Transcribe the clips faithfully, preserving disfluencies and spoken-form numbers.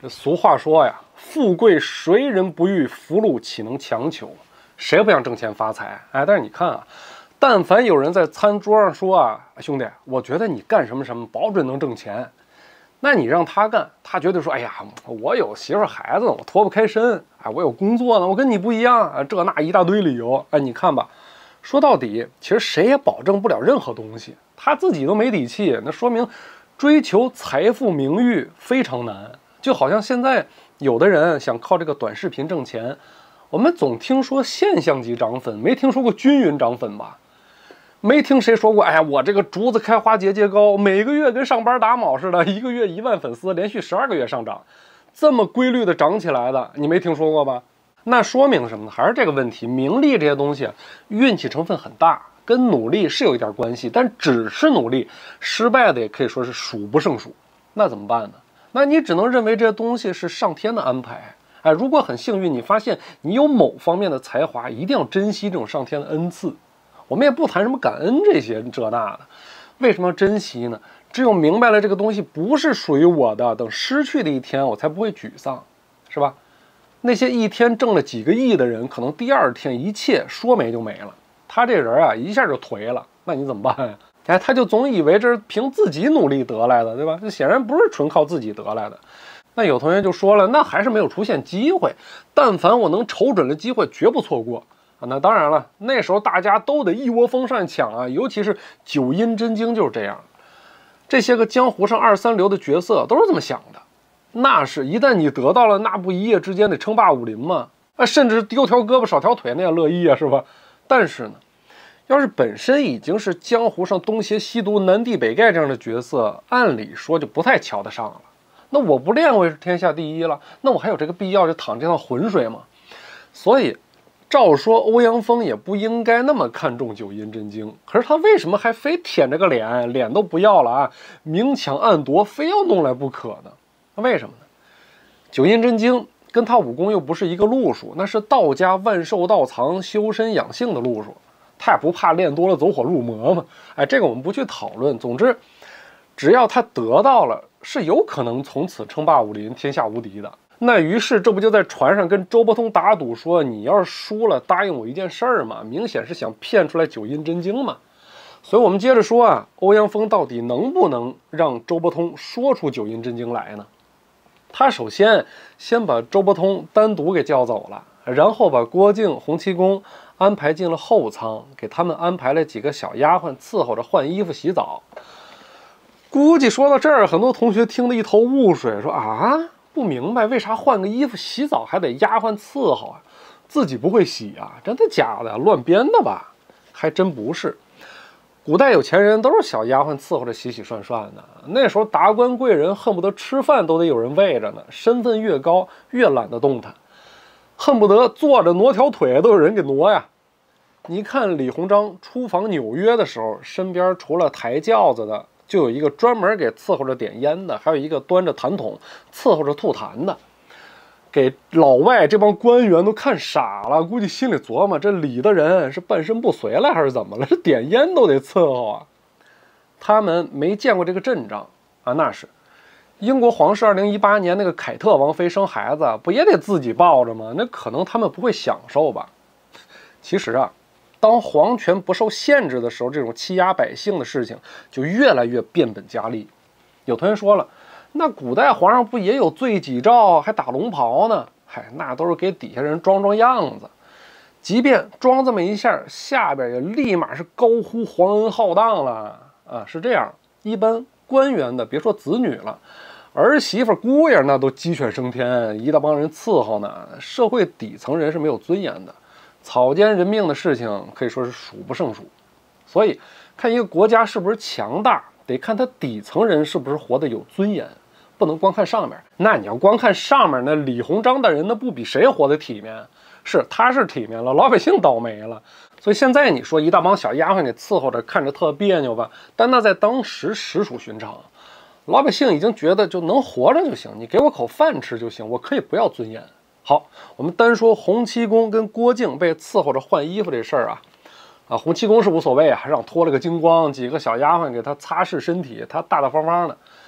这俗话说呀，富贵谁人不欲，福禄岂能强求？谁不想挣钱发财？哎，但是你看啊，但凡有人在餐桌上说啊，兄弟，我觉得你干什么什么，保准能挣钱。那你让他干，他绝对说，哎呀，我有媳妇孩子，我脱不开身，哎，我有工作呢，我跟你不一样啊，这那一大堆理由。哎，你看吧，说到底，其实谁也保证不了任何东西，他自己都没底气，那说明追求财富名誉非常难。就好像现在有的人想靠这个短视频挣钱，我们总听说现象级涨粉，没听说过均匀涨粉吧？没听谁说过，哎呀，我这个竹子开花节节高，每个月跟上班打卯似的，一个月一万粉丝，连续十二个月上涨，这么规律的涨起来的，你没听说过吧？那说明什么呢？还是这个问题，名利这些东西，运气成分很大，跟努力是有一点关系，但只是努力，失败的也可以说是数不胜数。那怎么办呢？那你只能认为这些东西是上天的安排。哎，如果很幸运，你发现你有某方面的才华，一定要珍惜这种上天的恩赐。我们也不谈什么感恩这些这那的，为什么要珍惜呢？只有明白了这个东西不是属于我的，等失去的一天，我才不会沮丧，是吧？那些一天挣了几个亿的人，可能第二天一切说没就没了。他这人啊，一下就颓了，那你怎么办呀？哎，他就总以为这是凭自己努力得来的，对吧？这显然不是纯靠自己得来的。那有同学就说了，那还是没有出现机会。但凡我能瞅准了机会，绝不错过啊！那当然了，那时候大家都得一窝蜂上抢啊，尤其是九阴真经就是这样。这些个江湖上二三流的角色都是这么想的。那是一旦你得到了，那不一夜之间得称霸武林吗？啊，甚至丢条胳膊少条腿那样乐意啊，是吧？但是呢，要是本身已经是江湖上东邪西毒南帝北丐这样的角色，按理说就不太瞧得上了。那我不练我也是天下第一了，那我还有这个必要就淌这趟浑水吗？所以照说欧阳锋也不应该那么看重九阴真经，可是他为什么还非舔着个脸，脸都不要了啊，明抢暗夺，非要弄来不可呢？那为什么呢？九阴真经跟他武功又不是一个路数，那是道家万寿道藏修身养性的路数，他也不怕练多了走火入魔嘛。哎，这个我们不去讨论。总之，只要他得到了，是有可能从此称霸武林，天下无敌的。那于是这不就在船上跟周伯通打赌说，你要是输了答应我一件事儿嘛，明显是想骗出来九阴真经嘛。所以我们接着说啊，欧阳锋到底能不能让周伯通说出九阴真经来呢？他首先先把周伯通单独给叫走了，然后把郭靖、洪七公安排进了后舱，给他们安排了几个小丫鬟伺候着换衣服洗澡。估计说到这儿，很多同学听得一头雾水，说啊，不明白为啥换个衣服洗澡还得丫鬟伺候啊？自己不会洗啊？真的假的？乱编的吧？还真不是。古代有钱人都是小丫鬟伺候着洗洗涮涮的，那时候达官贵人恨不得吃饭都得有人喂着呢，身份越高越懒得动弹，恨不得坐着挪条腿都有人给挪呀。你看李鸿章出访纽约的时候，身边除了抬轿子的，就有一个专门给伺候着点烟的，还有一个端着痰桶伺候着吐痰的，给老外这帮官员都看傻了，估计心里琢磨，这李的人是半身不遂了还是怎么了？这点烟都得伺候啊！他们没见过这个阵仗啊，那是英国皇室二零一八年那个凯特王妃生孩子，不也得自己抱着吗？那可能他们不会享受吧？其实啊，当皇权不受限制的时候，这种欺压百姓的事情就越来越变本加厉。有同学说了，那古代皇上不也有罪己诏，还打龙袍呢？嗨，那都是给底下人装装样子。即便装这么一下，下边也立马是高呼皇恩浩荡了啊！是这样，一般官员的别说子女了，儿媳妇、姑爷那都鸡犬升天，一大帮人伺候呢。社会底层人是没有尊严的，草菅人命的事情可以说是数不胜数。所以，看一个国家是不是强大，得看他底层人是不是活得有尊严，不能光看上面。那你要光看上面，那李鸿章大人那不比谁活得体面？是，他是体面了，老百姓倒霉了。所以现在你说一大帮小丫鬟给伺候着，看着特别扭吧，但那在当时实属寻常。老百姓已经觉得就能活着就行，你给我口饭吃就行，我可以不要尊严。好，我们单说洪七公跟郭靖被伺候着换衣服这事儿啊。啊，洪七公是无所谓啊，让脱了个精光，几个小丫鬟给他擦拭身体，他大大方方的。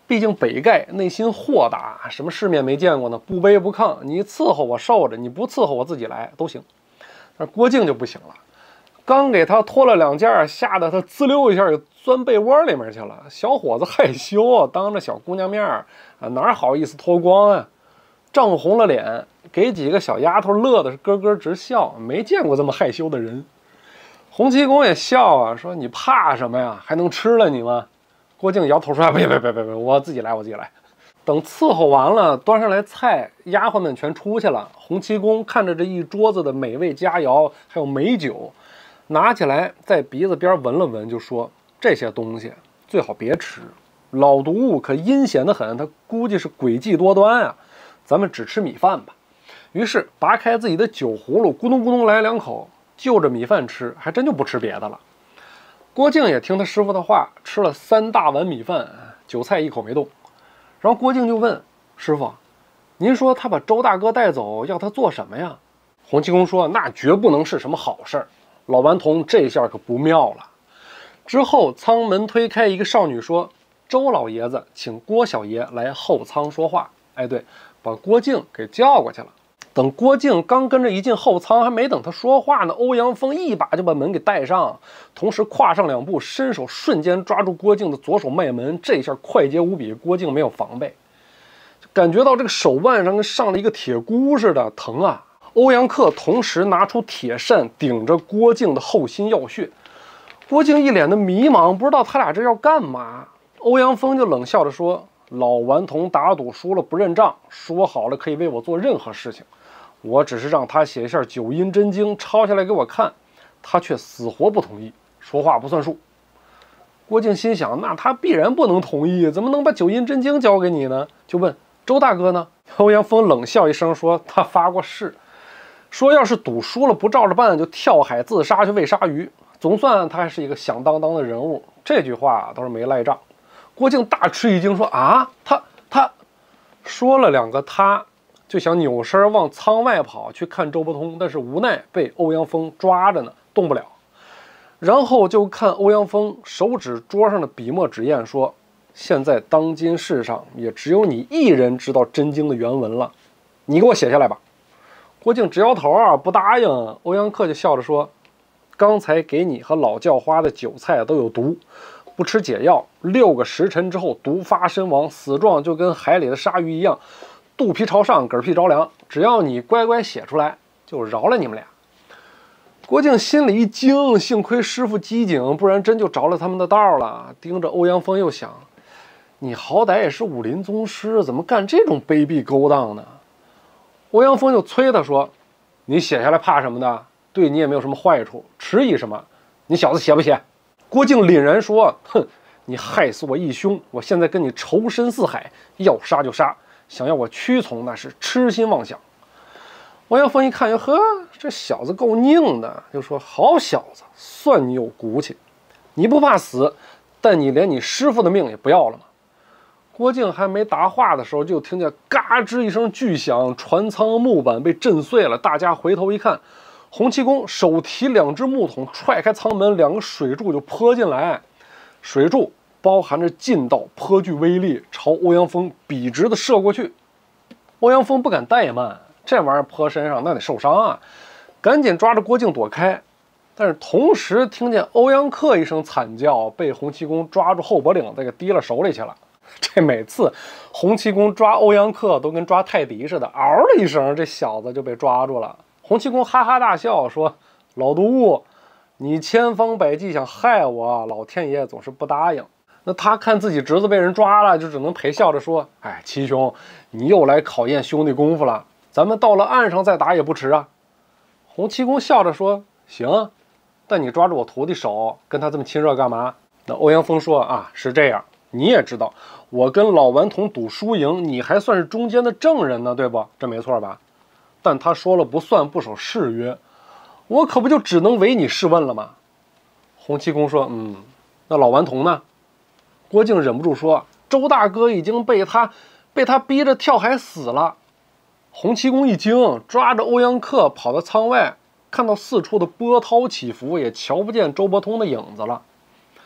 毕竟北丐内心豁达，什么世面没见过呢？不卑不亢，你伺候我受着，你不伺候我自己来都行。但郭靖就不行了，刚给他脱了两件，吓得他滋溜一下就钻被窝里面去了。小伙子害羞啊，当着小姑娘面啊，哪好意思脱光啊？涨红了脸，给几个小丫头乐的是咯咯直笑，没见过这么害羞的人。洪七公也笑啊，说你怕什么呀？还能吃了你吗？郭靖摇头说：“别别别别别，我自己来，我自己来。”等伺候完了，端上来菜，丫鬟们全出去了。洪七公看着这一桌子的美味佳肴，还有美酒，拿起来在鼻子边闻了闻，就说：“这些东西最好别吃，老毒物可阴险得很，他估计是诡计多端啊。咱们只吃米饭吧。”于是拔开自己的酒葫芦，咕咚咕咚来两口，就着米饭吃，还真就不吃别的了。郭靖也听他师傅的话，吃了三大碗米饭，酒菜一口没动。然后郭靖就问师傅：“您说他把周大哥带走，要他做什么呀？”洪七公说：“那绝不能是什么好事儿，老顽童这下可不妙了。”之后舱门推开，一个少女说：“周老爷子请郭小爷来后舱说话。”哎，对，把郭靖给叫过去了。等郭靖刚跟着一进后舱，还没等他说话呢，欧阳锋一把就把门给带上，同时跨上两步，伸手瞬间抓住郭靖的左手脉门，这下快捷无比，郭靖没有防备，就感觉到这个手腕上跟上了一个铁箍似的，疼啊！欧阳克同时拿出铁扇顶着郭靖的后心要穴，郭靖一脸的迷茫，不知道他俩这要干嘛。欧阳锋就冷笑着说：“老顽童打赌输了不认账，说好了可以为我做任何事情。我只是让他写一下九阴真经，抄下来给我看，他却死活不同意，说话不算数。”郭靖心想，那他必然不能同意，怎么能把九阴真经交给你呢？就问周大哥呢？欧阳锋冷笑一声说：“他发过誓，说要是赌输了不照着办，就跳海自杀去喂鲨鱼。总算他还是一个响当当的人物。”这句话倒是没赖账。郭靖大吃一惊，说：“啊，他他说了两个他。”就想扭身往舱外跑去看周伯通，但是无奈被欧阳锋抓着呢，动不了。然后就看欧阳锋手指桌上的笔墨纸砚，说：“现在当今世上也只有你一人知道真经的原文了，你给我写下来吧。”郭靖直摇头啊，不答应。欧阳克就笑着说：“刚才给你和老叫花的酒菜都有毒，不吃解药，六个时辰之后毒发身亡，死状就跟海里的鲨鱼一样。肚皮朝上，嗝屁着凉，只要你乖乖写出来，就饶了你们俩。”郭靖心里一惊，幸亏师傅机警，不然真就着了他们的道了。盯着欧阳锋又想，你好歹也是武林宗师，怎么干这种卑鄙勾当呢？欧阳锋就催他说：“你写下来怕什么的？对你也没有什么坏处，迟疑什么？你小子写不写？”郭靖凛然说：“哼，你害死我义兄，我现在跟你仇深似海，要杀就杀。想要我屈从，那是痴心妄想。”欧阳锋一看，哟呵，这小子够拧的，就说：“好小子，算你有骨气，你不怕死，但你连你师傅的命也不要了吗？”郭靖还没答话的时候，就听见嘎吱一声巨响，船舱木板被震碎了。大家回头一看，洪七公手提两只木桶，踹开舱门，两个水柱就泼进来，水柱包含着劲道，颇具威力，朝欧阳锋笔直的射过去。欧阳锋不敢怠慢，这玩意儿泼身上那得受伤啊，赶紧抓着郭靖躲开。但是同时听见欧阳克一声惨叫，被洪七公抓住后脖领子给提了手里去了。这每次洪七公抓欧阳克都跟抓泰迪似的，嗷的一声，这小子就被抓住了。洪七公哈哈大笑说：“老毒物，你千方百计想害我，老天爷总是不答应。”那他看自己侄子被人抓了，就只能陪笑着说：“哎，七兄，你又来考验兄弟功夫了，咱们到了岸上再打也不迟啊。”洪七公笑着说：“行，但你抓住我徒弟手，跟他这么亲热干嘛？”那欧阳锋说：“啊，是这样，你也知道，我跟老顽童赌输赢，你还算是中间的证人呢，对不？这没错吧？但他说了不算，不守誓约，我可不就只能唯你是问了吗？”洪七公说：“嗯，那老顽童呢？”郭靖忍不住说：“周大哥已经被他被他逼着跳海死了。”洪七公一惊，抓着欧阳克跑到舱外，看到四处的波涛起伏，也瞧不见周伯通的影子了。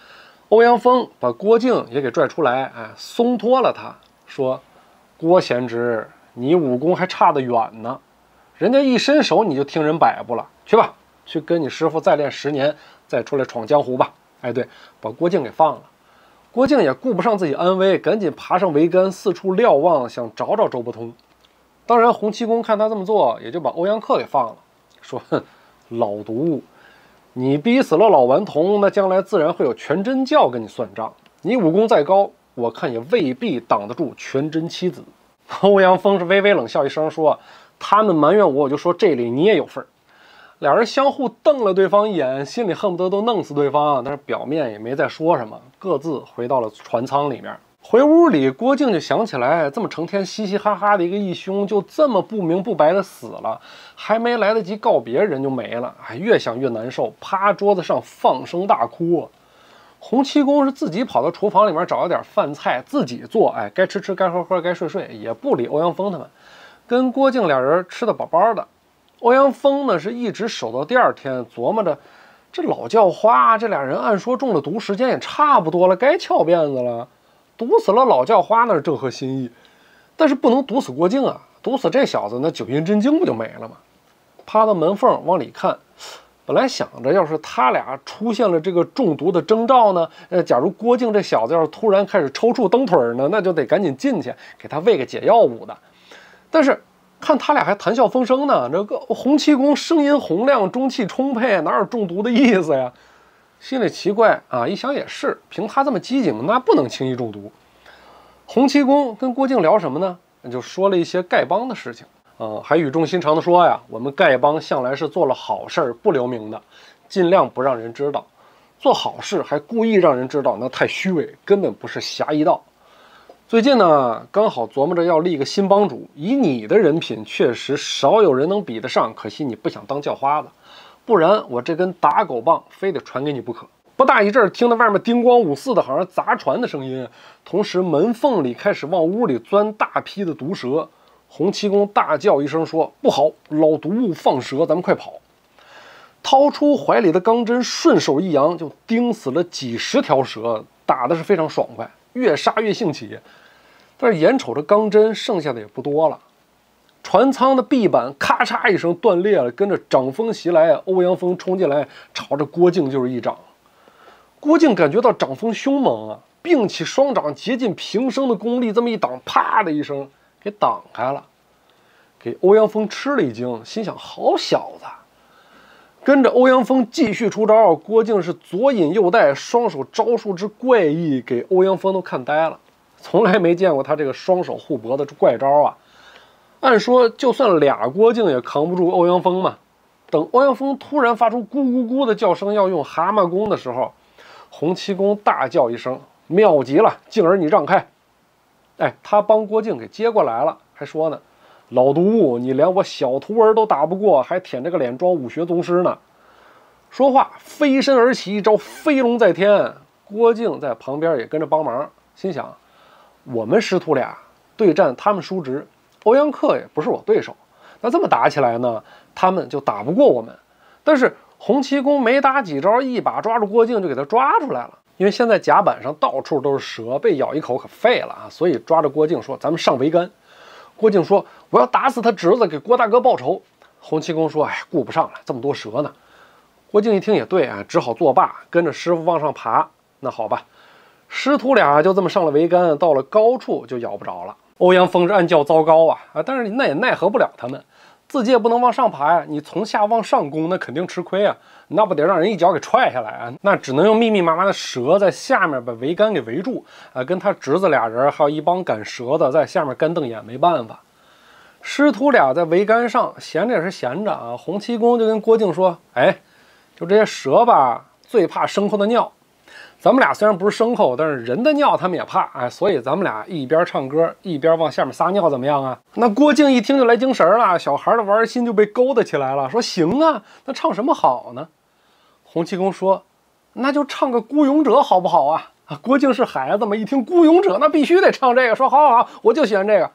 欧阳锋把郭靖也给拽出来，哎，松脱了他，说：“郭贤侄，你武功还差得远呢，人家一伸手你就听人摆布了，去吧，去跟你师傅再练十年，再出来闯江湖吧。”哎，对，把郭靖给放了。郭靖也顾不上自己安危，赶紧爬上桅杆，四处瞭望，想找找周伯通。当然，洪七公看他这么做，也就把欧阳克给放了，说：“哼，老毒物，你逼死了老顽童，那将来自然会有全真教跟你算账。你武功再高，我看也未必挡得住全真七子。”欧阳锋是微微冷笑一声，说：“他们埋怨我，我就说这里你也有份儿。”俩人相互瞪了对方一眼，心里恨不得都弄死对方，但是表面也没再说什么，各自回到了船舱里面。回屋里，郭靖就想起来，这么成天嘻嘻哈哈的一个义兄，就这么不明不白的死了，还没来得及告别，人就没了。哎，越想越难受，趴桌子上放声大哭。洪七公是自己跑到厨房里面找了点饭菜，自己做，哎，该吃吃，该喝喝，该睡睡，也不理欧阳锋他们，跟郭靖俩人吃得饱饱的。欧阳锋呢是一直守到第二天，琢磨着这老叫花这俩人按说中了毒，时间也差不多了，该翘辫子了。毒死了老叫花那是正合心意，但是不能毒死郭靖啊！毒死这小子，那九阴真经不就没了吗？趴到门缝往里看，本来想着要是他俩出现了这个中毒的征兆呢，呃，假如郭靖这小子要是突然开始抽搐蹬腿呢，那就得赶紧进去给他喂个解药物的。但是看他俩还谈笑风生呢，这个洪七公声音洪亮，中气充沛，哪有中毒的意思呀？心里奇怪啊，一想也是，凭他这么机警，那不能轻易中毒。洪七公跟郭靖聊什么呢？那就说了一些丐帮的事情啊、呃，还语重心长的说呀，我们丐帮向来是做了好事不留名的，尽量不让人知道。做好事还故意让人知道，那太虚伪，根本不是侠义道。最近呢，刚好琢磨着要立个新帮主，以你的人品，确实少有人能比得上，可惜你不想当叫花子。不然我这根打狗棒非得传给你不可。不大一阵，听到外面叮咣五四的，好像砸船的声音，同时门缝里开始往屋里钻大批的毒蛇。洪七公大叫一声说：“不好，老毒物放蛇，咱们快跑！”掏出怀里的钢针，顺手一扬，就钉死了几十条蛇，打的是非常爽快，越杀越兴起。但是眼瞅着钢针剩下的也不多了。船舱的壁板咔嚓一声断裂了，跟着掌风袭来，欧阳锋冲进来，朝着郭靖就是一掌。郭靖感觉到掌风凶猛啊，并起双掌，竭尽平生的功力，这么一挡，啪的一声给挡开了，给欧阳锋吃了一惊，心想好小子。跟着欧阳锋继续出招，郭靖是左引右带，双手招数之怪异，给欧阳锋都看呆了，从来没见过他这个双手互搏的怪招啊。按说就算俩郭靖也扛不住欧阳锋嘛。等欧阳锋突然发出咕咕咕的叫声，要用蛤蟆功的时候，洪七公大叫一声：“妙极了，靖儿你让开！”哎，他帮郭靖给接过来了，还说呢：“老毒物，你连我小徒儿都打不过，还舔着个脸装武学宗师呢。”说话飞身而起，一招飞龙在天。郭靖在旁边也跟着帮忙，心想：我们师徒俩对战，他们叔侄欧阳克也不是我对手，那这么打起来呢，他们就打不过我们。但是洪七公没打几招，一把抓住郭靖就给他抓出来了。因为现在甲板上到处都是蛇，被咬一口可废了啊，所以抓着郭靖说：“咱们上桅杆。”郭靖说：“我要打死他侄子，给郭大哥报仇。”洪七公说：“哎，顾不上了，这么多蛇呢。”郭靖一听也对啊，只好作罢，跟着师傅往上爬。那好吧，师徒俩就这么上了桅杆，到了高处就咬不着了。欧阳锋是暗叫糟糕啊啊！但是那也奈何不了他们，自己也不能往上爬呀、啊。你从下往上攻，那肯定吃亏啊，那不得让人一脚给踹下来啊？那只能用密密麻麻的蛇在下面把桅杆给围住啊，跟他侄子俩人还有一帮赶蛇的在下面干瞪眼，没办法。师徒俩在桅杆上闲着也是闲着啊。洪七公就跟郭靖说：“哎，就这些蛇吧，最怕牲口的尿。咱们俩虽然不是牲口，但是人的尿他们也怕，哎，所以咱们俩一边唱歌一边往下面撒尿，怎么样啊？”那郭靖一听就来精神了，小孩的玩心就被勾搭起来了，说：“行啊，那唱什么好呢？”洪七公说：“那就唱个《孤勇者》好不好啊？”啊，郭靖是孩子嘛，一听《孤勇者》，那必须得唱这个，说：“好好好，我就喜欢这个。”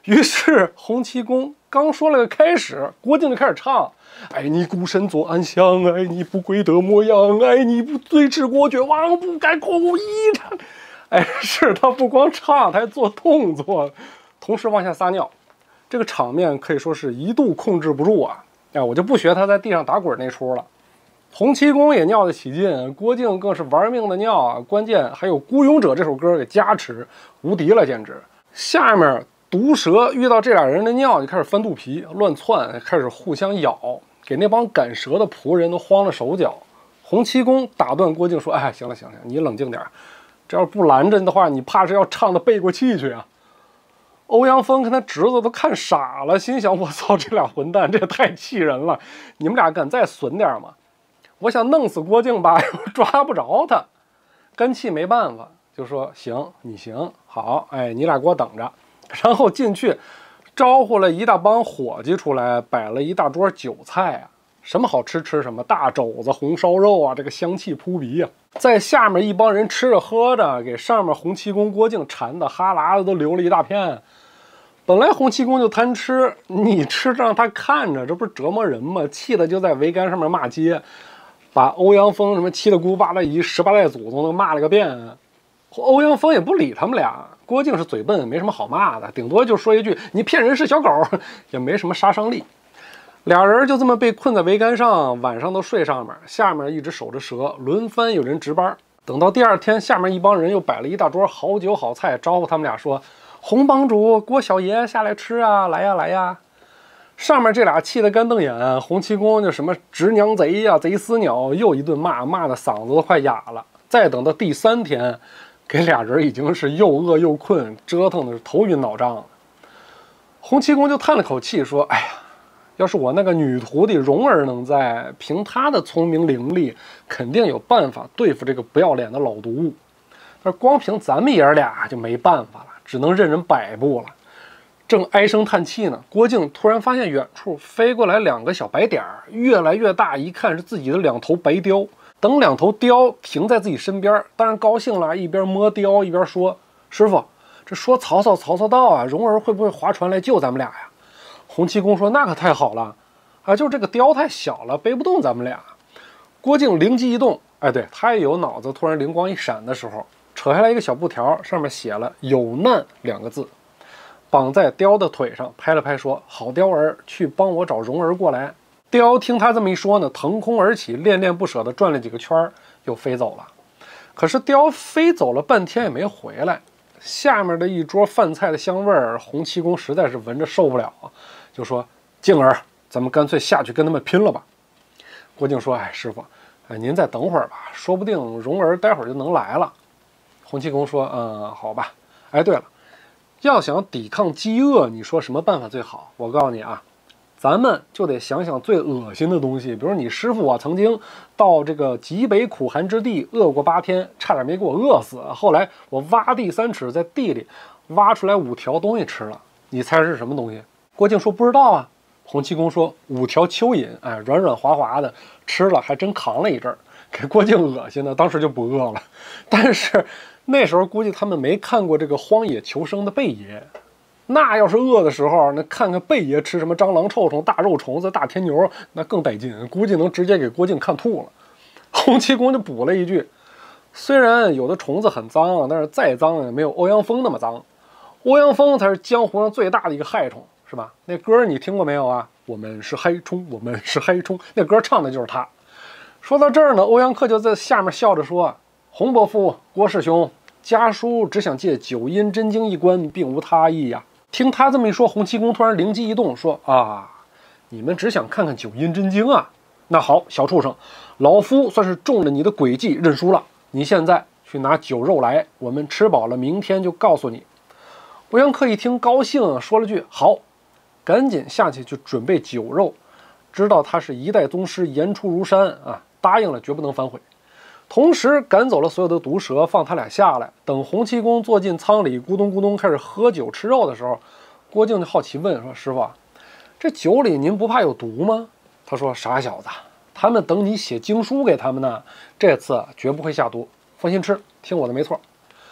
于是洪七公刚说了个开始，郭靖就开始唱：爱你孤身坐暗香，爱你不归的模样，爱你不对治国绝望，不敢空无一场。哎，是他不光唱，他还做动作，同时往下撒尿，这个场面可以说是一度控制不住啊！哎，我就不学他在地上打滚那出了。洪七公也尿得起劲，郭靖更是玩命的尿啊！关键还有《孤勇者》这首歌给加持，无敌了，简直！下面毒蛇遇到这俩人的尿，就开始翻肚皮、乱窜，开始互相咬，给那帮赶蛇的仆人都慌了手脚。洪七公打断郭靖说：“哎，行了行了，你冷静点，这要不拦着的话，你怕是要唱的背过气去啊！”欧阳锋跟他侄子都看傻了，心想：我操，这俩混蛋，这也太气人了！你们俩敢再损点吗？我想弄死郭靖吧，又抓不着他，跟气没办法，就说：行，你行，好，哎，你俩给我等着。然后进去招呼了一大帮伙计出来，摆了一大桌酒菜啊，什么好吃吃什么，大肘子、红烧肉啊，这个香气扑鼻啊。在下面一帮人吃着喝着，给上面洪七公、郭靖馋的哈喇子都流了一大片。本来洪七公就贪吃，你吃着让他看着，这不是折磨人吗？气的就在桅杆上面骂街，把欧阳锋什么七大姑八大姨十八代祖宗都骂了个遍。欧阳锋也不理他们俩，郭靖是嘴笨，没什么好骂的，顶多就说一句你骗人是小狗，也没什么杀伤力。俩人就这么被困在桅杆上，晚上都睡上面，下面一直守着蛇，轮番有人值班。等到第二天，下面一帮人又摆了一大桌好酒好菜，招呼他们俩说：洪帮主、郭小爷下来吃啊，来呀来呀。上面这俩气得干瞪眼，洪七公就什么直娘贼呀、贼死鸟，又一顿骂，骂的嗓子都快哑了。再等到第三天，给俩人已经是又饿又困，折腾的是头晕脑胀了。洪七公就叹了口气说：哎呀，要是我那个女徒弟蓉儿能在，凭她的聪明伶俐，肯定有办法对付这个不要脸的老毒物。但是光凭咱们爷俩就没办法了，只能任人摆布了。正唉声叹气呢，郭靖突然发现远处飞过来两个小白点儿，越来越大，一看是自己的两头白雕。等两头雕停在自己身边，当然高兴了，一边摸雕一边说：师傅，这说曹操曹操到啊，蓉儿会不会划船来救咱们俩呀？洪七公说：那可太好了啊，就这个雕太小了，背不动咱们俩。郭靖灵机一动，哎，对，他也有脑子突然灵光一闪的时候，扯下来一个小布条，上面写了有难两个字，绑在雕的腿上，拍了拍说：好雕儿，去帮我找蓉儿过来。雕听他这么一说呢，腾空而起，恋恋不舍地转了几个圈，又飞走了。可是雕飞走了半天也没回来，下面的一桌饭菜的香味儿，洪七公实在是闻着受不了，就说：靖儿，咱们干脆下去跟他们拼了吧。郭靖说：哎，师傅，哎，您再等会儿吧，说不定蓉儿待会儿就能来了。洪七公说：嗯，好吧。哎，对了，要想抵抗饥饿，你说什么办法最好？我告诉你啊，咱们就得想想最恶心的东西，比如你师傅啊，曾经到这个极北苦寒之地饿过八天，差点没给我饿死。后来我挖地三尺，在地里挖出来五条东西吃了，你猜是什么东西？郭靖说不知道啊。洪七公说五条蚯蚓，哎，软软滑滑的，吃了还真扛了一阵儿，给郭靖恶心的，当时就不饿了。但是那时候估计他们没看过这个荒野求生的贝爷。那要是饿的时候，那看看贝爷吃什么蟑螂、臭虫、大肉虫子、大天牛，那更带劲，估计能直接给郭靖看吐了。洪七公就补了一句：虽然有的虫子很脏，但是再脏也没有欧阳锋那么脏。欧阳锋才是江湖上最大的一个害虫，是吧？那歌你听过没有啊？我们是害虫，我们是害虫，那歌唱的就是他。说到这儿呢，欧阳克就在下面笑着说：洪伯父、郭师兄，家书只想借九阴真经一关，并无他意呀。听他这么一说，洪七公突然灵机一动，说：啊，你们只想看看九阴真经啊？那好，小畜生，老夫算是中了你的诡计，认输了。你现在去拿酒肉来，我们吃饱了，明天就告诉你。欧阳克一听高兴，说了句好，赶紧下去就准备酒肉，知道他是一代宗师，言出如山啊，答应了绝不能反悔。同时赶走了所有的毒蛇，放他俩下来。等洪七公坐进舱里，咕咚咕咚开始喝酒吃肉的时候，郭靖就好奇问说：师傅，这酒里您不怕有毒吗？他说：傻小子，他们等你写经书给他们呢，这次绝不会下毒，放心吃，听我的没错。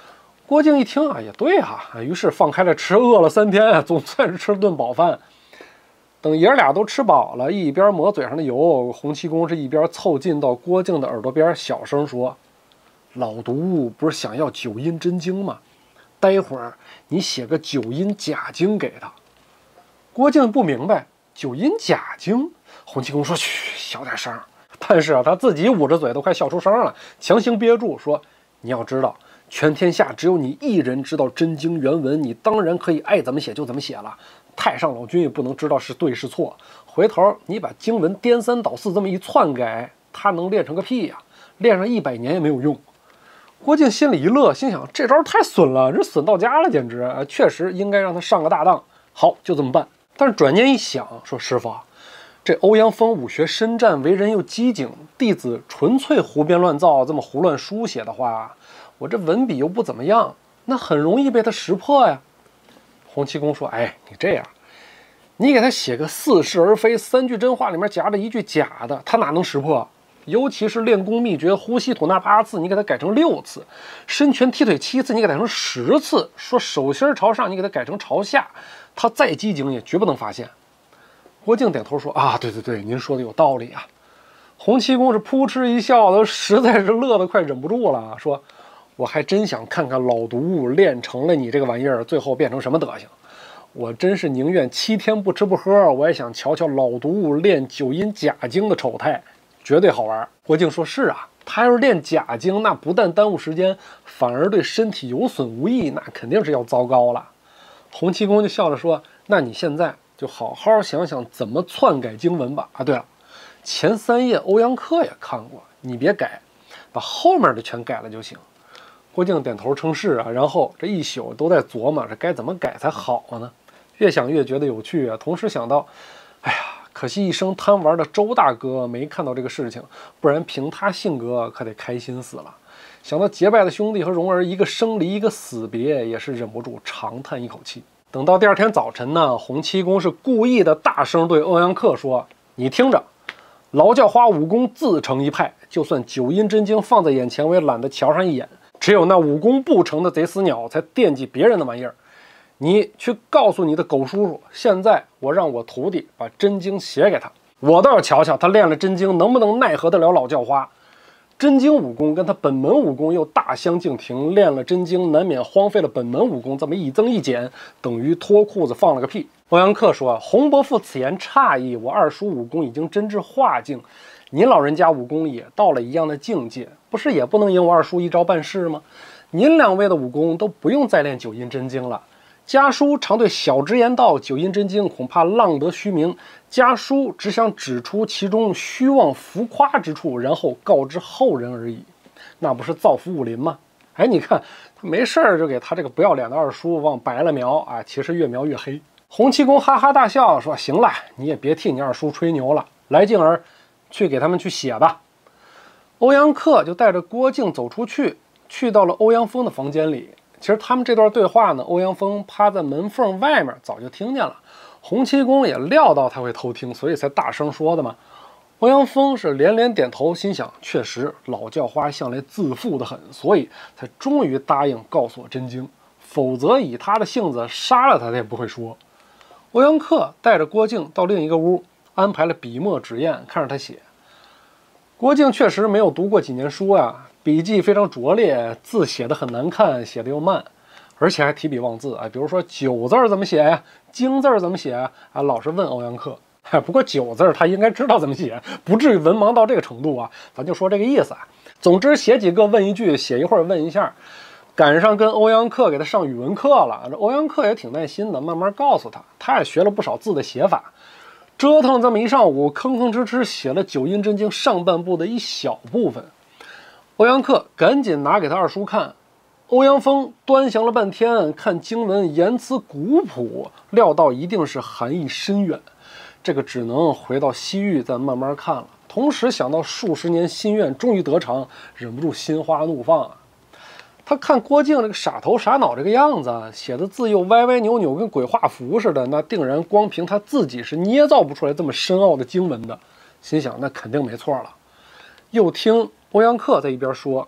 郭靖一听啊，也对哈、啊，于是放开了吃，饿了三天啊，总算是吃了顿饱饭。等爷儿俩都吃饱了，一边抹嘴上的油，洪七公是一边凑近到郭靖的耳朵边，小声说：“老毒不是想要九阴真经吗？待会儿你写个九阴假经给他。”郭靖不明白九阴假经，洪七公说：“嘘，小点声。”但是啊，他自己捂着嘴都快笑出声了，强行憋住说：“你要知道，全天下只有你一人知道真经原文，你当然可以爱怎么写就怎么写了。太上老君也不能知道是对是错。回头你把经文颠三倒四这么一篡改，他能练成个屁呀、啊！练上一百年也没有用。”郭靖心里一乐，心想这招太损了，这损到家了，简直啊！确实应该让他上个大当。好，就这么办。但是转念一想，说师傅，这欧阳锋武学深湛，为人又机警，弟子纯粹胡编乱造，这么胡乱书写的话，我这文笔又不怎么样，那很容易被他识破呀。洪七公说：“哎，你这样，你给他写个似是而非，三句真话里面夹着一句假的，他哪能识破？尤其是练功秘诀，呼吸吐纳八次，你给他改成六次；伸拳踢腿七次，你给他改成十次；说手心朝上，你给他改成朝下，他再机警也绝不能发现。”郭靖点头说：“啊，对对对，您说的有道理啊。”洪七公是扑哧一笑，都实在是乐得快忍不住了，说：“我还真想看看老毒练成了你这个玩意儿，最后变成什么德行。我真是宁愿七天不吃不喝，我也想瞧瞧老毒练九阴假经的丑态，绝对好玩。”郭靖说：“是啊，他要是练假经，那不但耽误时间，反而对身体有损无益，那肯定是要糟糕了。”洪七公就笑着说：“那你现在就好好想想怎么篡改经文吧。啊，对了，前三页欧阳克也看过，你别改，把后面的全改了就行。”郭靖点头称是啊，然后这一宿都在琢磨这该怎么改才好呢。越想越觉得有趣啊，同时想到，哎呀，可惜一生贪玩的周大哥没看到这个事情，不然凭他性格可得开心死了。想到结拜的兄弟和蓉儿一个生离一个死别，也是忍不住长叹一口气。等到第二天早晨呢，洪七公是故意的大声对欧阳克说：“你听着，劳教花武功自成一派，就算九阴真经放在眼前，我也懒得瞧上一眼。只有那武功不成的贼死鸟才惦记别人的玩意儿。你去告诉你的狗叔叔，现在我让我徒弟把真经写给他，我倒要瞧瞧他练了真经能不能奈何得了老教花。真经武功跟他本门武功又大相径庭，练了真经难免荒废了本门武功，这么一增一减，等于脱裤子放了个屁。”欧阳克说：“洪伯父此言差矣，我二叔武功已经真至化境，您老人家武功也到了一样的境界，不是也不能赢我二叔一招半式吗？您两位的武功都不用再练九阴真经了。家叔常对小直言道，九阴真经恐怕浪得虚名，家叔只想指出其中虚妄浮夸之处，然后告知后人而已，那不是造福武林吗？”哎，你看他没事儿就给他这个不要脸的二叔往白了描啊，其实越描越黑。洪七公哈哈大笑说：“行了，你也别替你二叔吹牛了，来静儿，去给他们去写吧。”欧阳克就带着郭靖走出去，去到了欧阳锋的房间里。其实他们这段对话呢，欧阳锋趴在门缝外面早就听见了，洪七公也料到他会偷听，所以才大声说的嘛。欧阳锋是连连点头，心想确实老教花向来自负得很，所以才终于答应告诉我真经，否则以他的性子杀了他他也不会说。欧阳克带着郭靖到另一个屋，安排了笔墨纸砚，看着他写。郭靖确实没有读过几年书啊，笔迹非常拙劣，字写得很难看，写得又慢，而且还提笔忘字啊。比如说九字怎么写呀，经字怎么写啊，啊老是问欧阳克。不过九字他应该知道怎么写，不至于文盲到这个程度啊，咱就说这个意思啊。总之写几个问一句，写一会儿问一下。赶上跟欧阳克给他上语文课了，这欧阳克也挺耐心的，慢慢告诉他，他也学了不少字的写法。折腾了这么一上午，吭吭哧哧写了九阴真经上半部的一小部分。欧阳克赶紧拿给他二叔看，欧阳锋端详了半天，看经文言辞古朴，料到一定是含义深远，这个只能回到西域再慢慢看了。同时想到数十年心愿终于得偿，忍不住心花怒放啊。他看郭靖这个傻头傻脑这个样子，写的字又歪歪扭扭，跟鬼画符似的，那定然光凭他自己是捏造不出来这么深奥的经文的。心想那肯定没错了。又听欧阳克在一边说，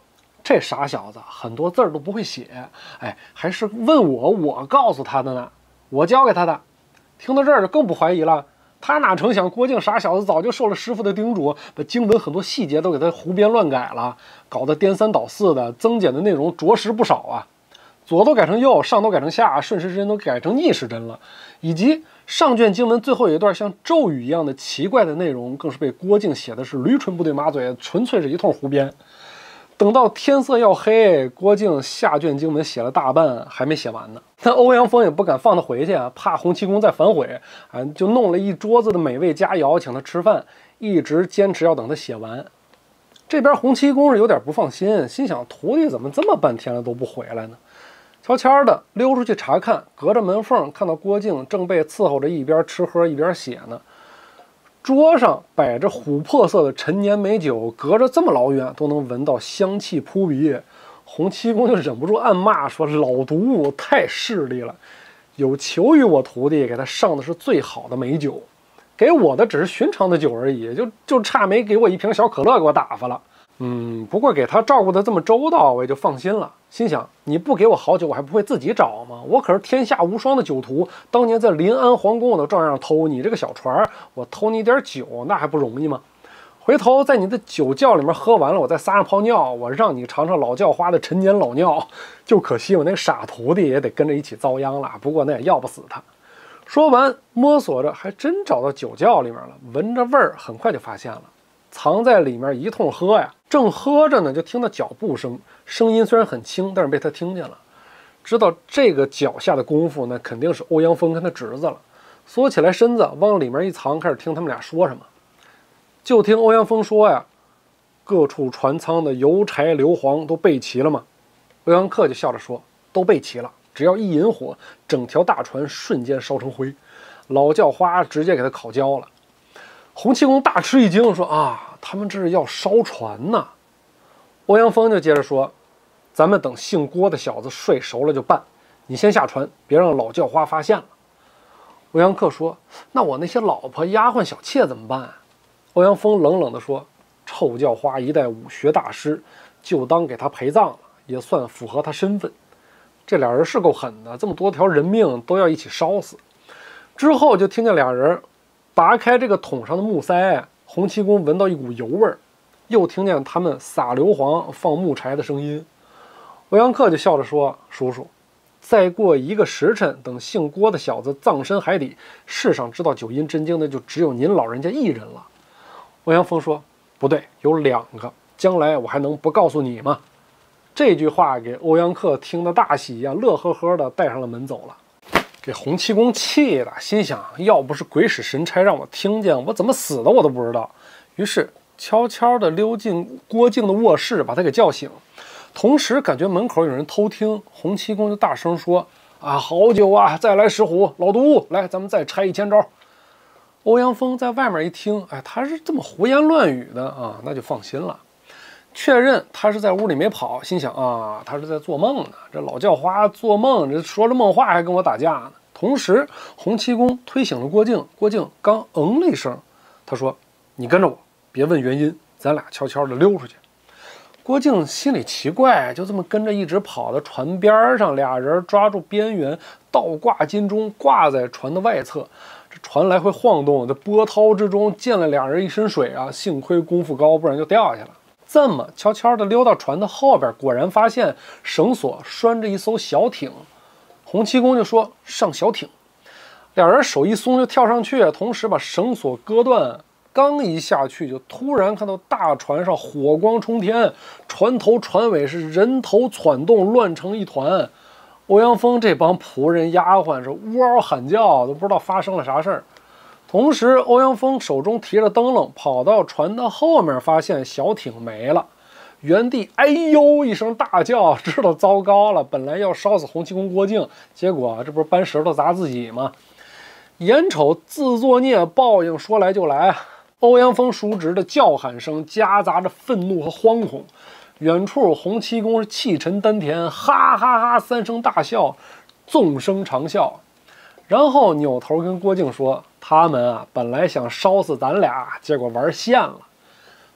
这傻小子很多字儿都不会写，哎，还是问我，我告诉他的呢，我教给他的。听到这儿就更不怀疑了，他哪成想郭靖傻小子早就受了师傅的叮嘱，把经文很多细节都给他胡编乱改了，搞得颠三倒四的，增减的内容着实不少啊。左都改成右，上都改成下，顺时针都改成逆时针了，以及上卷经文最后有一段像咒语一样的奇怪的内容，更是被郭靖写的是驴唇不对马嘴，纯粹是一通胡编。等到天色要黑，郭靖下卷经文写了大半，还没写完呢。但欧阳锋也不敢放他回去啊，怕洪七公再反悔啊，就弄了一桌子的美味佳肴请他吃饭，一直坚持要等他写完。这边洪七公是有点不放心，心想徒弟怎么这么半天了都不回来呢？悄悄的溜出去查看，隔着门缝看到郭靖正被伺候着，一边吃喝一边写呢。桌上摆着琥珀色的陈年美酒，隔着这么老远都能闻到香气扑鼻。洪七公就忍不住暗骂说：“老毒太势利了，有求于我徒弟，给他上的是最好的美酒，给我的只是寻常的酒而已，就就差没给我一瓶小可乐给我打发了。”嗯，不过给他照顾的这么周到，我也就放心了。心想，你不给我好酒，我还不会自己找吗？我可是天下无双的酒徒，当年在临安皇宫我都照样偷你这个小船，我偷你点酒，那还不容易吗？回头在你的酒窖里面喝完了，我再撒上泡尿，我让你尝尝老叫花的陈年老尿。就可惜我那个傻徒弟也得跟着一起遭殃了，不过那也要不死他。说完，摸索着，还真找到酒窖里面了，闻着味儿，很快就发现了。藏在里面一通喝呀，正喝着呢，就听到脚步声，声音虽然很轻，但是被他听见了。知道这个脚下的功夫，那肯定是欧阳锋跟他侄子了。缩起来身子往里面一藏，开始听他们俩说什么。就听欧阳锋说呀：“各处船舱的油柴硫磺都备齐了吗？”欧阳克就笑着说：“都备齐了，只要一引火，整条大船瞬间烧成灰，老叫花直接给他烤焦了。”洪七公大吃一惊，说：“啊，他们这是要烧船呢。”欧阳锋就接着说：“咱们等姓郭的小子睡熟了就办，你先下船，别让老叫花发现了。”欧阳克说：“那我那些老婆、丫鬟、小妾怎么办？”欧阳锋冷冷地说：“臭叫花一代武学大师，就当给他陪葬了，也算符合他身份。”这俩人是够狠的，这么多条人命都要一起烧死。之后就听见俩人拔开这个桶上的木塞，洪七公闻到一股油味儿，又听见他们撒硫磺放木柴的声音。欧阳克就笑着说：“叔叔，再过一个时辰，等姓郭的小子葬身海底，世上知道九阴真经的就只有您老人家一人了。”欧阳锋说：“不对，有两个，将来我还能不告诉你吗？”这句话给欧阳克听得大喜呀，乐呵呵的带上了门走了。给洪七公气的，心想要不是鬼使神差让我听见，我怎么死的我都不知道。于是悄悄地溜进郭靖的卧室，把他给叫醒。同时感觉门口有人偷听，洪七公就大声说：“啊，好酒啊，再来石虎，老毒，来，咱们再拆一千招。”欧阳锋在外面一听，哎，他是这么胡言乱语的啊，那就放心了。确认他是在屋里没跑，心想啊，他是在做梦呢。这老叫花做梦，这说着梦话还跟我打架呢。同时，洪七公推醒了郭靖，郭靖刚嗯了一声，他说：“你跟着我，别问原因，咱俩悄悄的溜出去。”郭靖心里奇怪，就这么跟着一直跑到船边上，俩人抓住边缘，倒挂金钟，挂在船的外侧。这船来回晃动，在波涛之中溅了俩人一身水啊！幸亏功夫高，不然就掉下去了。这么悄悄地溜到船的后边，果然发现绳索拴着一艘小艇。洪七公就说：“上小艇。”俩人手一松就跳上去，同时把绳索割断。刚一下去，就突然看到大船上火光冲天，船头船尾是人头攒动，乱成一团。欧阳锋这帮仆人丫鬟是呜嗷喊叫，都不知道发生了啥事儿。同时，欧阳锋手中提着灯笼，跑到船的后面，发现小艇没了，原地哎呦一声大叫，知道糟糕了，本来要烧死洪七公郭靖，结果这不是搬石头砸自己吗？眼瞅自作孽报应说来就来啊！欧阳锋叔侄的叫喊声夹杂着愤怒和惶恐，远处洪七公是气沉丹田，哈哈哈三声大笑，纵声长啸，然后扭头跟郭靖说：“他们啊，本来想烧死咱俩，结果玩线了。”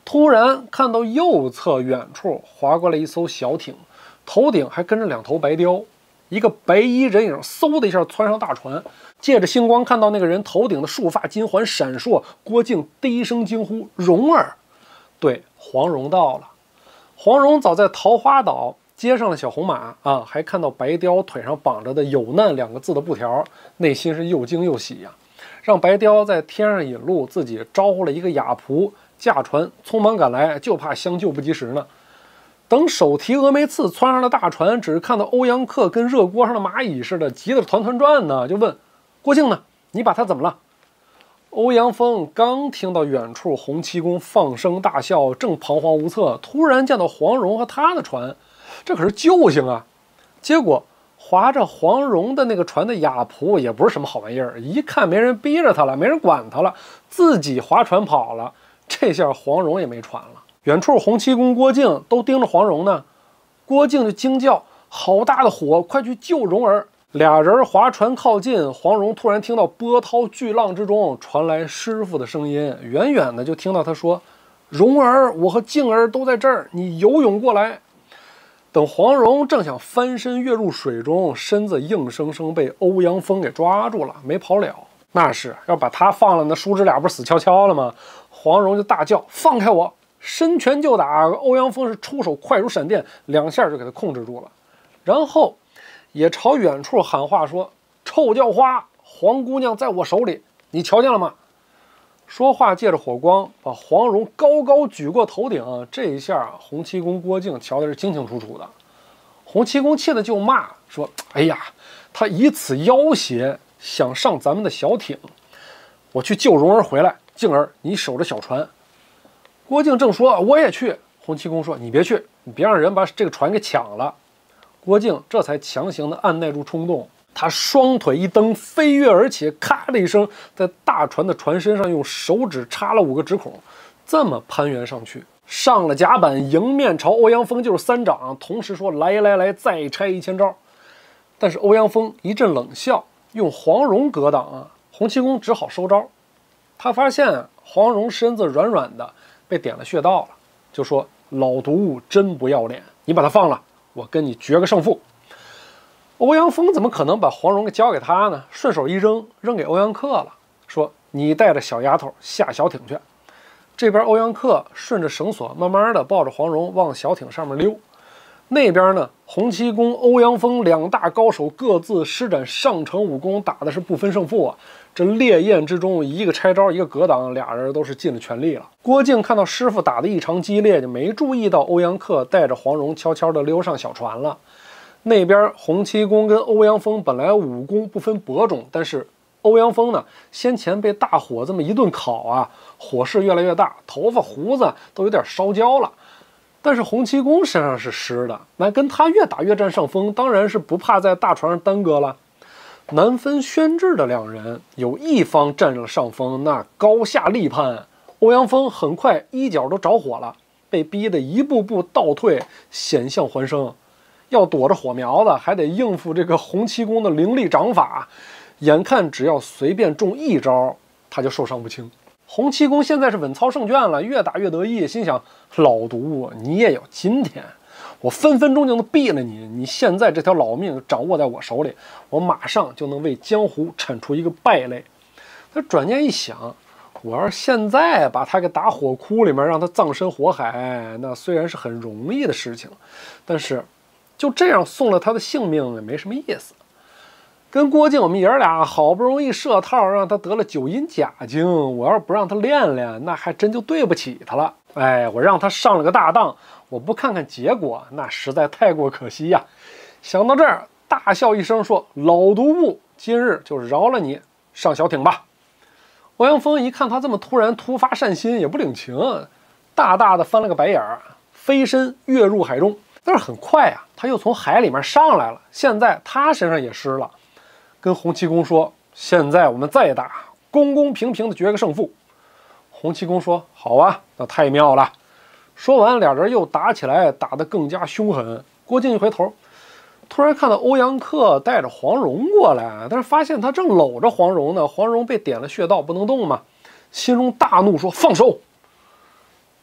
突然看到右侧远处划过来一艘小艇，头顶还跟着两头白雕。一个白衣人影嗖的一下窜上大船，借着星光看到那个人头顶的束发金环闪烁。郭靖低声惊呼：“蓉儿！”对，黄蓉到了。黄蓉早在桃花岛接上了小红马啊，还看到白雕腿上绑着的有难两个字的布条，内心是又惊又喜呀、啊。让白雕在天上引路，自己招呼了一个哑仆驾船匆忙赶来，就怕相救不及时呢。等手提峨眉刺窜上了大船，只是看到欧阳克跟热锅上的蚂蚁似的，急得团团转呢，就问郭靖呢，你把他怎么了？欧阳锋刚听到远处洪七公放声大笑，正彷徨无策，突然见到黄蓉和他的船，这可是救星啊！结果划着黄蓉的那个船的哑仆也不是什么好玩意儿，一看没人逼着他了，没人管他了，自己划船跑了。这下黄蓉也没船了。远处洪七公郭靖都盯着黄蓉呢，郭靖就惊叫：“好大的火，快去救蓉儿！”俩人划船靠近，黄蓉突然听到波涛巨浪之中传来师傅的声音，远远的就听到他说：“蓉儿，我和静儿都在这儿，你游泳过来。”等黄蓉正想翻身跃入水中，身子硬生生被欧阳锋给抓住了，没跑了。那是要把他放了，那叔侄俩不是死翘翘了吗？黄蓉就大叫：“放开我！”伸拳就打，欧阳锋是出手快如闪电，两下就给他控制住了，然后也朝远处喊话说：“臭叫花，黄姑娘在我手里，你瞧见了吗？”说话借着火光把黄蓉高高举过头顶，这一下洪七公郭靖瞧的是清清楚楚的。洪七公气得就骂说：“哎呀，他以此要挟，想上咱们的小艇，我去救蓉儿回来，静儿你守着小船。”郭靖正说我也去，洪七公说：“你别去，你别让人把这个船给抢了。”郭靖这才强行的按耐住冲动，他双腿一蹬，飞跃而起，咔的一声，在大船的船身上用手指插了五个指孔，这么攀援上去，上了甲板，迎面朝欧阳锋就是三掌，同时说：“来来来，再拆一千招。”但是欧阳锋一阵冷笑，用黄蓉格挡啊，洪七公只好收招。他发现黄蓉身子软软的，被点了穴道了，就说：“老毒物真不要脸，你把他放了，我跟你决个胜负。”欧阳锋怎么可能把黄蓉给交给他呢？顺手一扔，扔给欧阳克了，说：“你带着小丫头下小艇去。”这边欧阳克顺着绳索慢慢的抱着黄蓉往小艇上面溜，那边呢，洪七公、欧阳锋两大高手各自施展上乘武功，打的是不分胜负啊！这烈焰之中，一个拆招，一个格挡，俩人都是尽了全力了。郭靖看到师傅打得异常激烈，就没注意到欧阳克带着黄蓉悄悄地溜上小船了。那边洪七公跟欧阳锋本来武功不分伯仲，但是欧阳锋呢，先前被大火这么一顿烤啊，火势越来越大，头发胡子都有点烧焦了。但是洪七公身上是湿的，那跟他越打越占上风，当然是不怕在大船上耽搁了。难分轩轾的两人，有一方占了上风，那高下立判。欧阳锋很快衣角都着火了，被逼得一步步倒退，险象环生。要躲着火苗子，还得应付这个洪七公的凌厉掌法，眼看只要随便中一招，他就受伤不轻。洪七公现在是稳操胜券了，越打越得意，心想：老毒，你也有今天。我分分钟就能毙了你！你现在这条老命掌握在我手里，我马上就能为江湖铲除一个败类。他转念一想，我要是现在把他给打火窟里面，让他葬身火海，那虽然是很容易的事情，但是就这样送了他的性命也没什么意思。跟郭靖我们爷儿俩好不容易设套，让他得了九阴甲精，我要是不让他练练，那还真就对不起他了。哎，我让他上了个大当，我不看看结果，那实在太过可惜呀。想到这儿，大笑一声说：“老毒物，今日就饶了你，上小艇吧。”欧阳锋一看他这么突然突发善心，也不领情，大大的翻了个白眼儿，飞身跃入海中。但是很快啊，他又从海里面上来了，现在他身上也湿了，跟洪七公说：“现在我们再打，公公平平的决个胜负。”洪七公说：“好啊，那太妙了。”说完，俩人又打起来，打得更加凶狠。郭靖一回头，突然看到欧阳克带着黄蓉过来，但是发现他正搂着黄蓉呢，黄蓉被点了穴道，不能动嘛，心中大怒说：“放手！”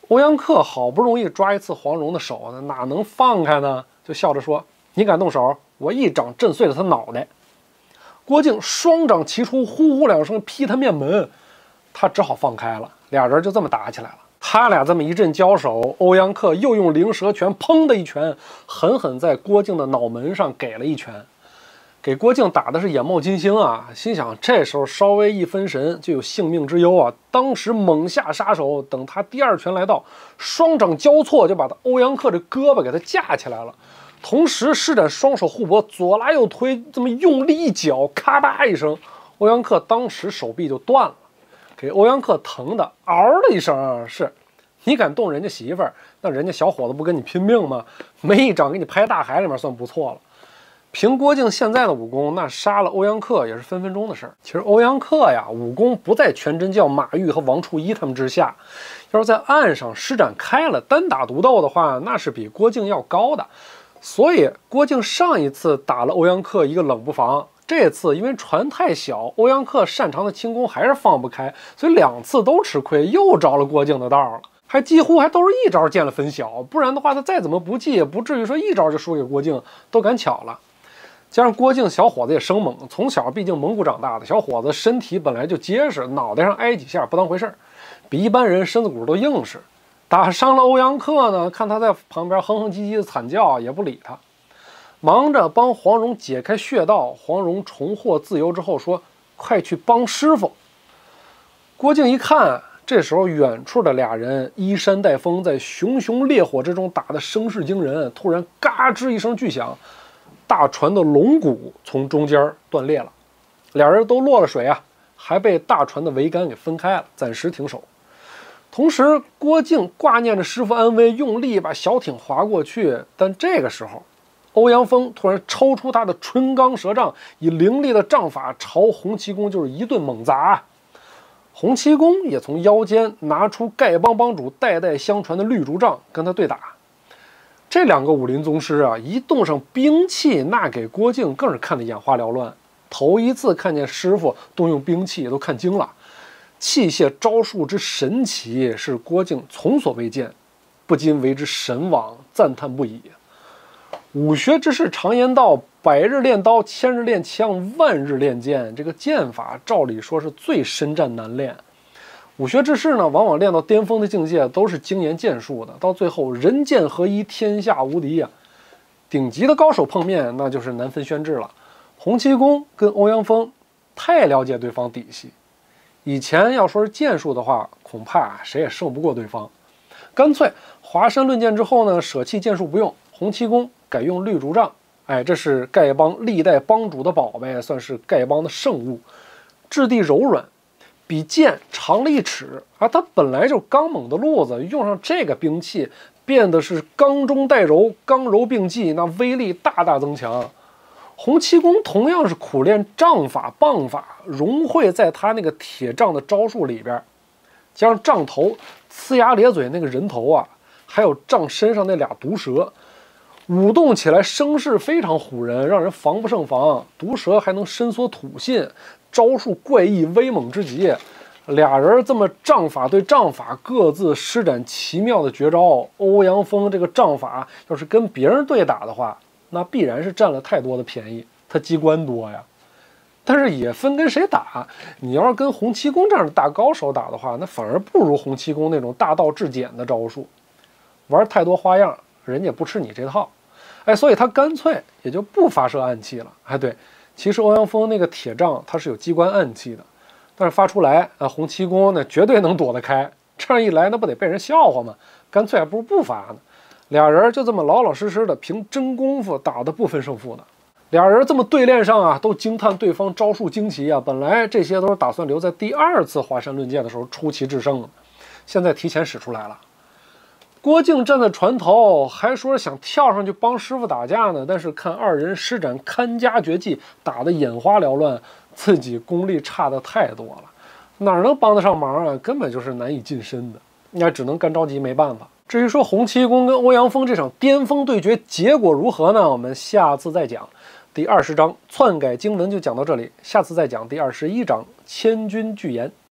欧阳克好不容易抓一次黄蓉的手呢，哪能放开呢？就笑着说：“你敢动手，我一掌震碎了他脑袋。”郭靖双掌齐出，呼呼两声劈他面门，他只好放开了，俩人就这么打起来了。他俩这么一阵交手，欧阳克又用灵蛇拳，砰的一拳，狠狠在郭靖的脑门上给了一拳，给郭靖打的是眼冒金星啊！心想这时候稍微一分神，就有性命之忧啊！当时猛下杀手，等他第二拳来到，双掌交错，就把他欧阳克的胳膊给他架起来了。同时施展双手互搏，左拉右推，这么用力一脚，咔吧一声，欧阳克当时手臂就断了，给欧阳克疼的嗷的一声啊！是你敢动人家媳妇儿，那人家小伙子不跟你拼命吗？没一掌给你拍大海里面算不错了。凭郭靖现在的武功，那杀了欧阳克也是分分钟的事儿。其实欧阳克呀，武功不在全真教马玉和王处一他们之下，要是在岸上施展开了，单打独斗的话，那是比郭靖要高的。所以郭靖上一次打了欧阳克一个冷不防，这次因为船太小，欧阳克擅长的轻功还是放不开，所以两次都吃亏，又着了郭靖的道了。还几乎还都是一招见了分晓，不然的话他再怎么不济，也不至于说一招就输给郭靖，都赶巧了。加上郭靖小伙子也生猛，从小毕竟蒙古长大的小伙子，身体本来就结实，脑袋上挨几下不当回事儿，比一般人身子骨都硬实。打伤了欧阳克呢，看他在旁边哼哼唧唧的惨叫，也不理他，忙着帮黄蓉解开穴道。黄蓉重获自由之后说：“快去帮师傅。”郭靖一看，这时候远处的俩人依山带风，在熊熊烈火之中打得声势惊人，突然嘎吱一声巨响，大船的龙骨从中间断裂了，俩人都落了水啊，还被大船的桅杆给分开了，暂时停手。同时郭靖挂念着师傅安危，用力把小艇划过去，但这个时候欧阳锋突然抽出他的春钢蛇杖，以凌厉的杖法朝洪七公就是一顿猛砸。洪七公也从腰间拿出丐帮帮主代代相传的绿竹杖跟他对打。这两个武林宗师啊，一动上兵器，那给郭靖更是看得眼花缭乱。头一次看见师傅动用兵器，都看惊了。器械招数之神奇，是郭靖从所未见，不禁为之神往，赞叹不已。武学之士常言道，百日练刀，千日练枪，万日练剑。这个剑法照理说是最深战难练。武学之士呢，往往练到巅峰的境界，都是精研剑术的，到最后人剑合一，天下无敌呀、啊！顶级的高手碰面，那就是难分轩轾了。洪七公跟欧阳锋太了解对方底细，以前要说是剑术的话，恐怕谁也胜不过对方。干脆华山论剑之后呢，舍弃剑术不用，洪七公改用绿竹杖。哎，这是丐帮历代帮主的宝贝，算是丐帮的圣物，质地柔软，比剑长了一尺啊！它本来就刚猛的路子，用上这个兵器，变得是刚中带柔，刚柔并济，那威力大大增强。洪七公同样是苦练杖法棒法，融汇在他那个铁杖的招数里边，加上杖头呲牙咧嘴那个人头啊，还有杖身上那俩毒蛇，舞动起来声势非常唬人，让人防不胜防。毒蛇还能伸缩吐信，招数怪异威猛之极。俩人这么杖法对杖法，各自施展奇妙的绝招。欧阳锋这个杖法要是跟别人对打的话，那必然是占了太多的便宜，他机关多呀。但是也分跟谁打，你要是跟洪七公这样的大高手打的话，那反而不如洪七公那种大道至简的招数，玩太多花样，人家不吃你这套。哎，所以他干脆也就不发射暗器了。哎，对，其实欧阳锋那个铁杖它是有机关暗器的，但是发出来啊，洪七公那绝对能躲得开。这样一来，那不得被人笑话吗？干脆还不如不发呢。俩人就这么老老实实的凭真功夫打得不分胜负的。俩人这么对练上啊，都惊叹对方招数惊奇啊。本来这些都是打算留在第二次华山论剑的时候出奇制胜的，现在提前使出来了。郭靖站在船头，还说想跳上去帮师傅打架呢，但是看二人施展看家绝技，打得眼花缭乱，自己功力差的太多了，哪能帮得上忙啊？根本就是难以近身的，那只能干着急，没办法。至于说洪七公跟欧阳锋这场巅峰对决结果如何呢？我们下次再讲。第二十章篡改经文就讲到这里，下次再讲第二十一章千军聚言。